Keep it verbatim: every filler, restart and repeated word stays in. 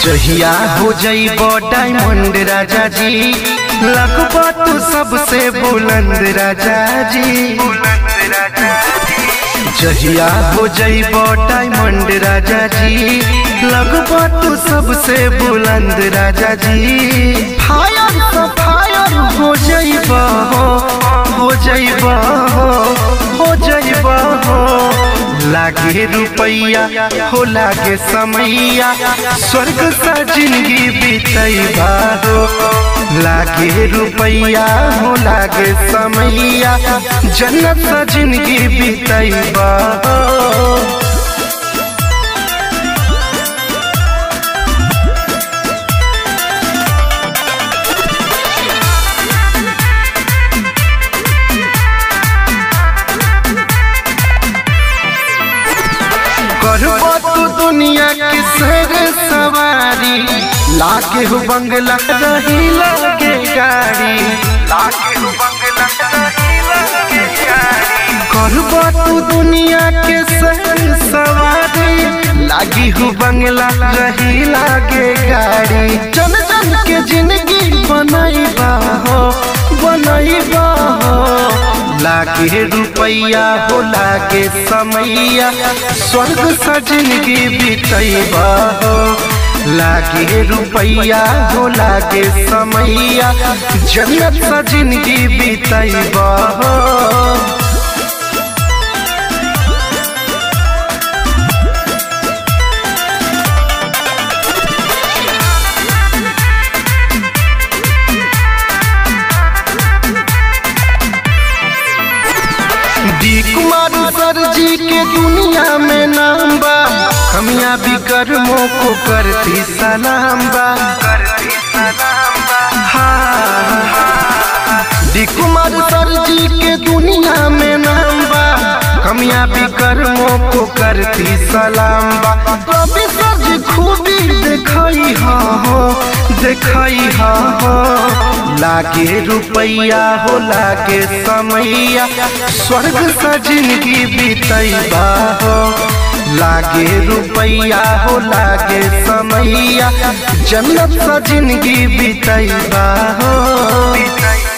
जहिया हो जाइबो डायमंड राजा जी, लगबो तू सबसे बुलंद राजा जी। जहिया हो जाइबो डायमंड राजा जी, लगबो तू सबसे बुलंद राजा जी। फायर तो फायर हो जाइबो, हो जाइबो, हो जाइबो। लागे रुपैया हो लागे समैया, स्वर्ग सा जिंदगी बीतैबा हो। लागे रुपैया हो लागे समैया, जन्नत सा जिंदगी बीतैबा हो। करबो तू दुनिया की सैर सवारी, लाके हो बंगला रही लागे गाड़ी, लाके हो बंगला रही लागे गाड़ी। करबो तू दुनिया के सैर सवारी, लागी हो बंगला रही लागे गाड़ी। जन जन के जिंदगी बनैबा हो, बनैबा हो। लागे रुपैया हो लागे समैया, स्वर्ग सा जिंदगी बीतैबा हो। लागे रुपैया हो लागे समैया, जन्नत सा जिंदगी बीतैबा हो। डी कुमार सर जी के दुनिया में नाम बा, कामयाबी कर्मों को करती सलाम बा, करती सलाम बा। हाँ, डी कुमार सर जी के दुनिया में नाम बा, कामयाबी कर्मों को करती सलाम बा। रवि सर जी खूबी दिखाई हा हो, दिखाई हा हो। लागे रुपैया हो लागे समैया, स्वर्ग सा जिंदगी बीतैबा हो। लागे रुपैया हो लागे समैया, जन्नत सा जिंदगी बीतैबा हो।